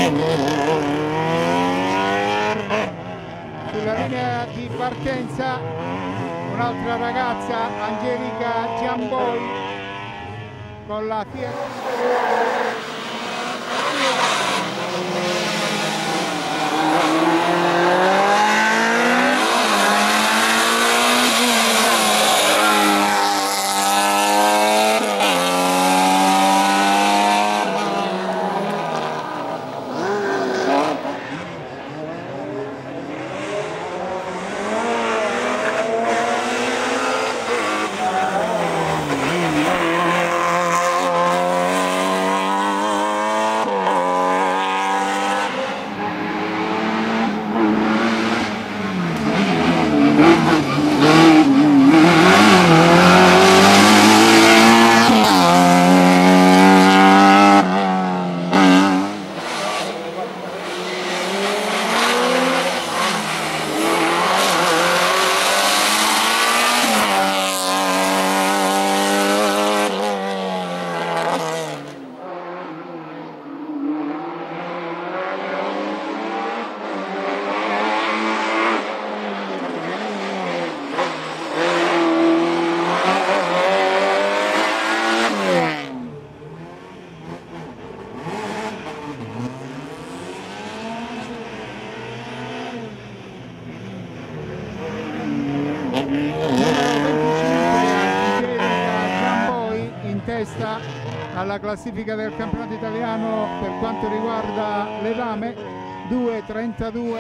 Sulla linea di partenza un'altra ragazza, Angelica Giamboi, con la Fiat. Alla classifica del campionato italiano per quanto riguarda le dame, 2:32.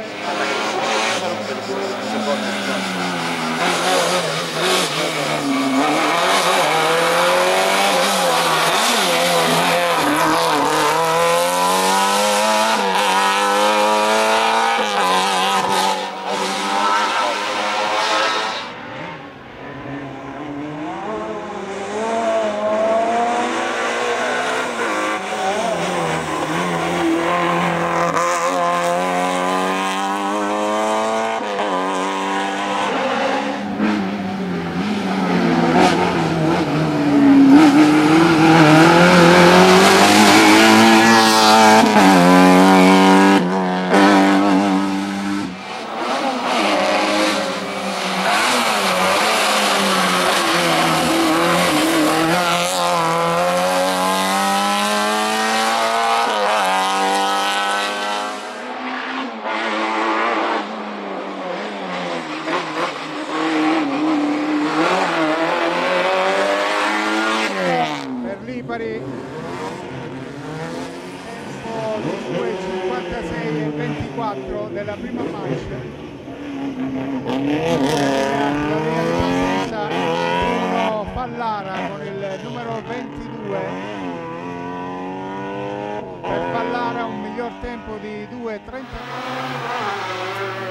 Lipari, 2:56,24 della prima manche. Bruno Fallara con il numero 22. Per Fallara un miglior tempo di 2:30.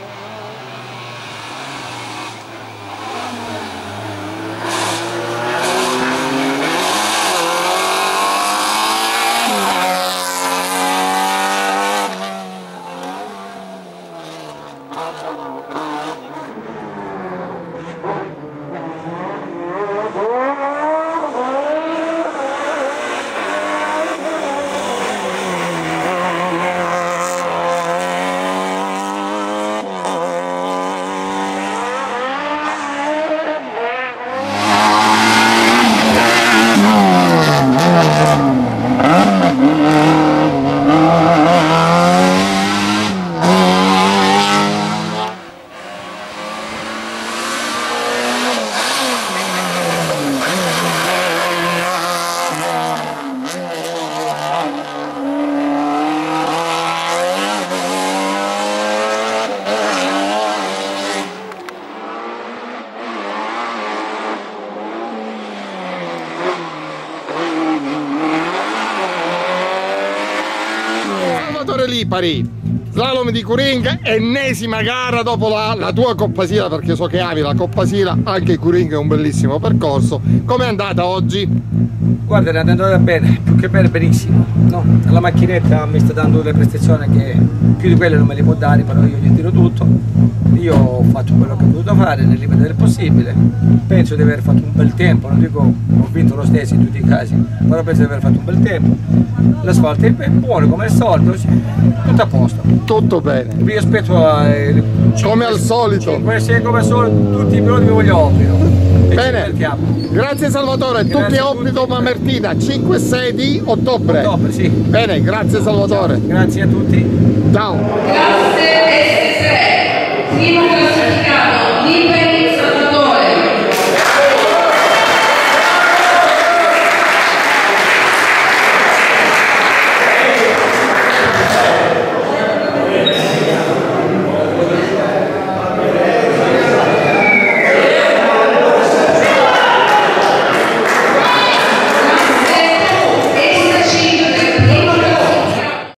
Lipari, slalom di Curing, ennesima gara dopo la tua Coppa Sila, perché so che ami la Coppa Sila, anche Curing è un bellissimo percorso. Com'è andata oggi? Guarda, è andata bene, più che bene, benissimo. No? La macchinetta mi sta dando delle prestazioni che più di quelle non me le può dare, però io gli tiro tutto. Io ho fatto quello che ho potuto fare nel limite del possibile. Penso di aver fatto un bel tempo, non dico ho vinto lo stesso in tutti i casi, però penso di aver fatto un bel tempo. L'asfalto è buono come al solito, tutto a posto. Tutto bene. Vi aspetto come al solito. 5-6 come al solito, tutti i piloti mi voglio offrire. Bene, grazie Salvatore, Grazie tutti a a tutti. Obblido Mamertina, 5-6 di ottobre. Sì. Bene, grazie Salvatore. Grazie a tutti. Ciao. Classe S3, primo classificato